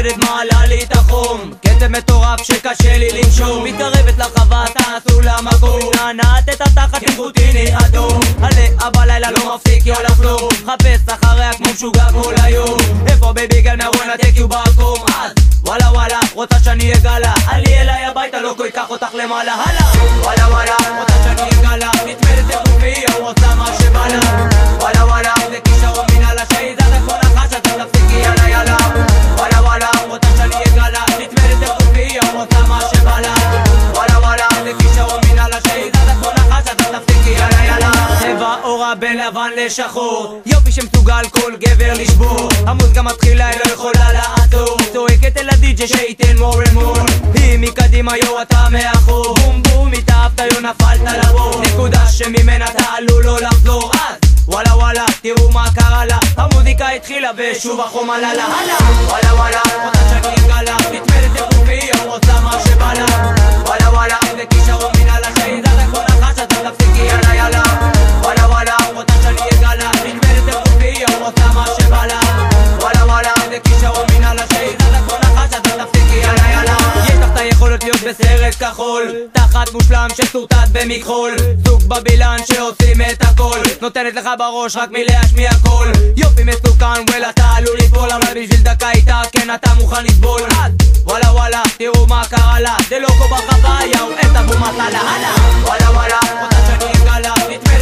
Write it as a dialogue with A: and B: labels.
A: נצמדת מעלה לי ת'חום, קצב מטורף שקשה לי לנשום, מתקרבת לחווה תעשו למקום, נענת את התחת עם חוטיני אדום, עלה בלילה לא מפסיק יו לחלום, חפש אחריה כמו משוגע כל היום, איפה בייבי גל מהרון התקיו בעקום, אז וואלה וואלה רוצה שאני אגלה, עלי אליי הביתה לוקו ייקח אותך למעלה, הלאה וואלה וואלה רוצה שאני אגלה, נצמדת לגופי יואו עושה מה שבא לה, וואלה וואלה זה כישרון אללה שהיא זה כל אחת שאתה תפסיקי יאללה יאללה, וואלה וואלה רוצה שאני אגלה, נצמדת לגופי יואו עושה מה שבא לה, וואלה וואלה זה כישרון אללה שהיא זה כל אחת שאתה תפסיקי יאללה יאללה, צבע אורה בין לבן לשחור, יופי שמסוגל כל גבר לשבור, המוזיקה מתחילה היא לא יכולה לעצור, צועקת אל הדיי.גיי שייתן more and more, היא מקדימה יו אתה מאחור, בום בום התאהבת יו נפלת לבור, נקודה שממנה אתה עלול לא לחזור, אז וואלה וואלה תראו מה קרה לה, המוזיקה התחילה ושוב החום עלה לה, וואלה וואלה רוצה שאני אגלה, נצמדת לגופי יו עושה מה שבא לה, וואלה וואלה זה כישרון אללה שהיא זה כל אחת שאתה תפסיקי יאללה יאללה, וואלה וואלה רוצה שאני אגלה, נצמדת לגופי יו עושה מה שבא לה, וואלה וואלה זה כישרון אללה שהיא זה כל אחת שאתה תפסיקי יאללה יאללה, יש לך את היכולת להיות בסרט כחול, תחת מושלם שסורטט במכחול, זוג בבילן שעושים את הכל, נותנת לך בראש רק מלהשמיע קול, יופי מסוכן וואלה אתה עלול ליפול, אבל בשביל דקה איתה כן אתה מוכן לסבול, אז וואלה וואלה תראו מה קרה לה, דה לוקו בחווה יאו את הבום מסלה, וואלה וואלה רוצה שאני אגלה, נצמדת